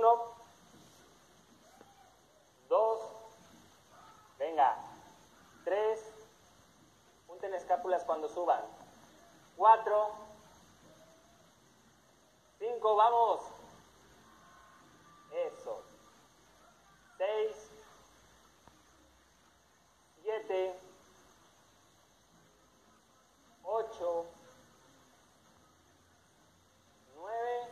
1, 2, venga, 3, junten escápulas cuando suban, 4, 5, vamos, eso, 6, 7, 8, 9,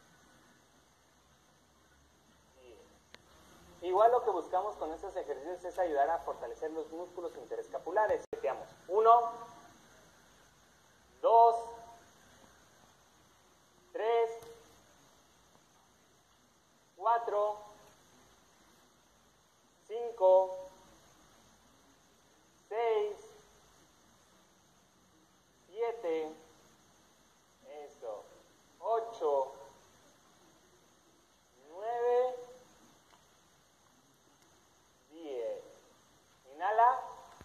10. Igual lo que buscamos con estos ejercicios es ayudar a fortalecer los músculos interescapulares. 1, 2, 3, 4, 5, 6, 7, eso, 8, 9, 10. Inhala.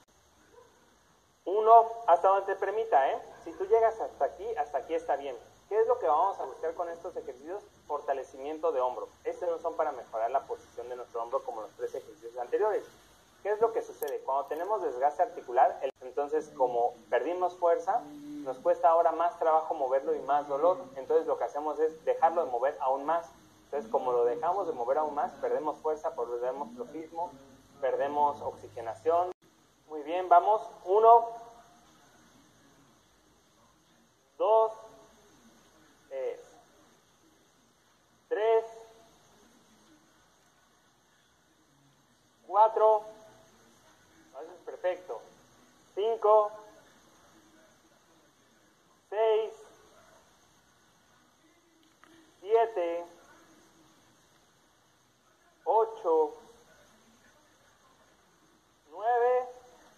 1, hasta donde te permita, ¿eh? Si tú llegas hasta aquí está bien. ¿Qué es lo que vamos a buscar con estos ejercicios? Fortalecimiento de hombro. Estos no son para mejorar la posición de nuestro hombro como los 3 ejercicios anteriores. ¿Qué es lo que sucede? Cuando tenemos desgaste articular, entonces como perdimos fuerza, nos cuesta ahora más trabajo moverlo y más dolor. Entonces lo que hacemos es dejarlo de mover aún más. Entonces como lo dejamos de mover aún más, perdemos fuerza, perdemos trofismo, perdemos oxigenación. Muy bien, vamos. 1, 2, 3, 4, eso es perfecto, 5, 6, 7, 8, 9,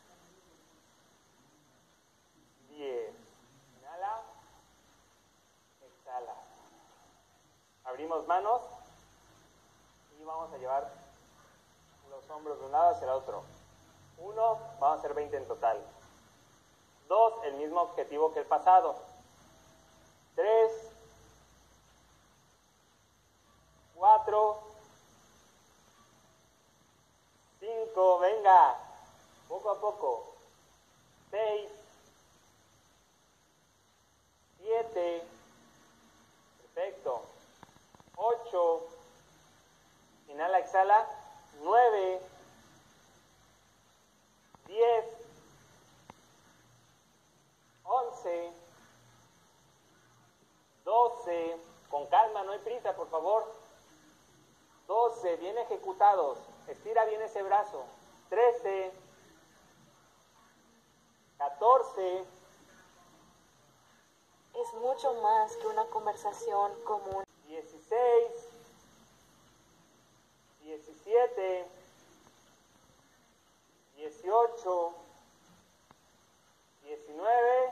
10. Inhala, exhala. Abrimos manos y vamos a llevar los hombros de un lado hacia el otro. 1, vamos a hacer 20 en total. 2, el mismo objetivo que el pasado. 3, 4, 5, venga, poco a poco. 6, 7, perfecto. 8, inhala, exhala. 9, 10, 11, 12, con calma, no hay prisa, por favor. 12, bien ejecutados. Estira bien ese brazo. 13, 14. Es mucho más que una conversación común. 16, 17, 18, 19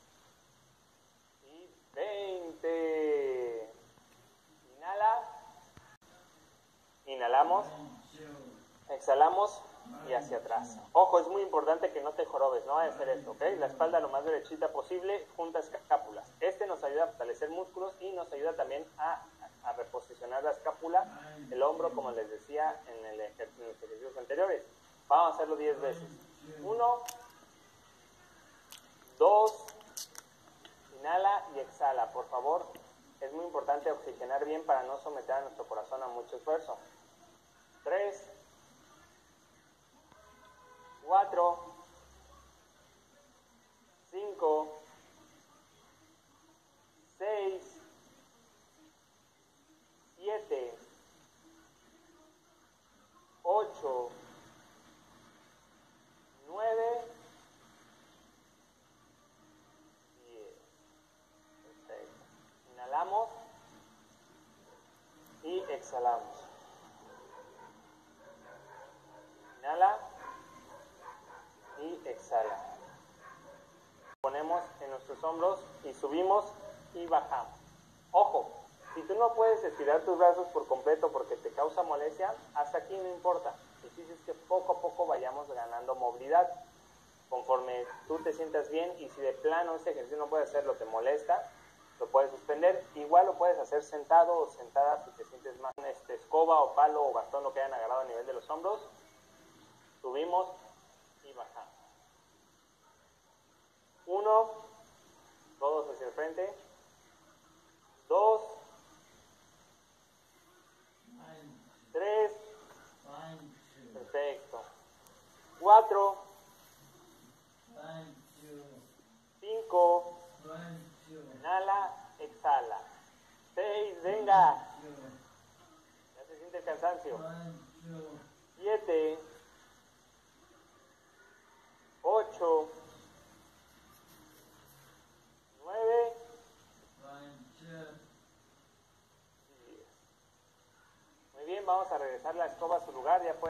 y 20. Inhala. Inhalamos. Exhalamos y hacia atrás. Ojo, es muy importante que no te jorobes, no vaya a hacer esto, ¿ok? La espalda lo más derechita posible, junta escápulas. Nos ayuda a fortalecer músculos y nos ayuda también a reposicionar la escápula, el hombro, como les decía en los ejercicios anteriores. Vamos a hacerlo 10 veces. 1, 2, inhala y exhala, por favor. Es muy importante oxigenar bien para no someter a nuestro corazón a mucho esfuerzo. 3, 4, 5, 6, 7, 8, 9, 10. Perfecto. Inhalamos y exhalamos. Inhala y exhala. Ponemos en nuestros hombros y subimos y bajamos. Ojo, si tú no puedes estirar tus brazos por completo porque te causa molestia, hasta aquí no importa. El chiste es que poco a poco vayamos ganando movilidad. Conforme tú te sientas bien y si de plano este ejercicio no puedes hacerlo, te molesta, lo puedes suspender. Igual lo puedes hacer sentado o sentada si te sientes más. Escoba o palo o bastón, lo que hayan agarrado a nivel de los hombros. Subimos y bajamos. 1, todos hacia el frente. 2, 3, perfecto. 4, 5, inhala, exhala. 6, venga. Ya se siente el cansancio. 7, 8, 9, 10. Muy bien, vamos a regresar la escoba a su lugar. Ya puede